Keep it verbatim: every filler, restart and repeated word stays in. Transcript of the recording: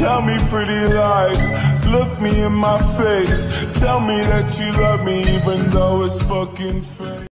Tell me pretty lies, look me in my face. Tell me that you love me even though it's fucking fake.